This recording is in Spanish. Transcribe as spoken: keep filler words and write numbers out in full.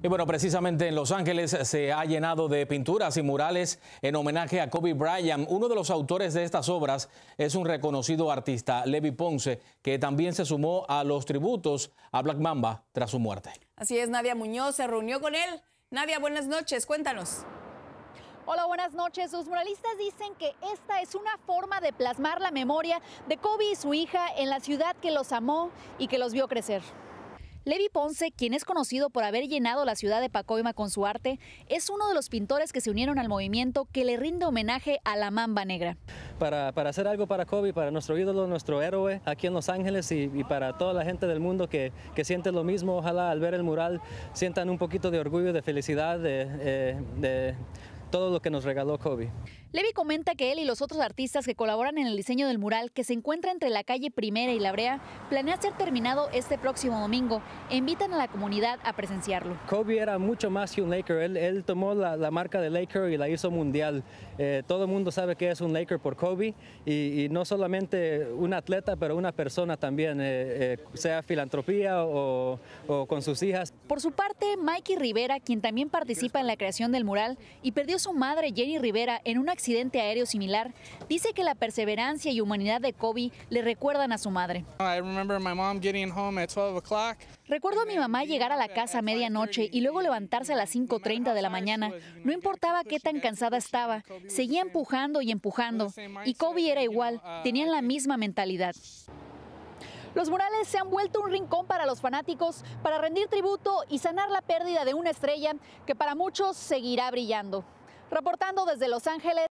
Y bueno, precisamente en Los Ángeles se ha llenado de pinturas y murales en homenaje a Kobe Bryant. Uno de los autores de estas obras es un reconocido artista, Levi Ponce, que también se sumó a los tributos a Black Mamba tras su muerte. Así es, Nadia Muñoz se reunió con él. Nadia, buenas noches, cuéntanos. Hola, buenas noches. Los muralistas dicen que esta es una forma de plasmar la memoria de Kobe y su hija en la ciudad que los amó y que los vio crecer. Levi Ponce, quien es conocido por haber llenado la ciudad de Pacoima con su arte, es uno de los pintores que se unieron al movimiento que le rinde homenaje a la Mamba Negra. Para, para hacer algo para Kobe, para nuestro ídolo, nuestro héroe aquí en Los Ángeles y, y para toda la gente del mundo que, que siente lo mismo, ojalá al ver el mural sientan un poquito de orgullo, de felicidad, de, eh, de todo lo que nos regaló Kobe. Levi comenta que él y los otros artistas que colaboran en el diseño del mural, que se encuentra entre la calle Primera y La Brea, planea ser terminado este próximo domingo e invitan a la comunidad a presenciarlo. Kobe era mucho más que un Laker. Él, él tomó la, la marca de Laker y la hizo mundial. Eh, todo el mundo sabe que es un Laker por Kobe y, y no solamente un atleta, pero una persona también, eh, eh, sea filantropía o, o con sus hijas. Por su parte, Mikey Rivera, quien también participa en la creación del mural y perdió a su madre Jenny Rivera en un accidente accidente aéreo similar, dice que la perseverancia y humanidad de Kobe le recuerdan a su madre. Recuerdo a mi mamá llegar a la casa a medianoche y luego levantarse a las cinco treinta de la mañana. No importaba qué tan cansada estaba, seguía empujando y empujando. Y Kobe era igual, tenían la misma mentalidad. Los murales se han vuelto un rincón para los fanáticos para rendir tributo y sanar la pérdida de una estrella que para muchos seguirá brillando. Reportando desde Los Ángeles.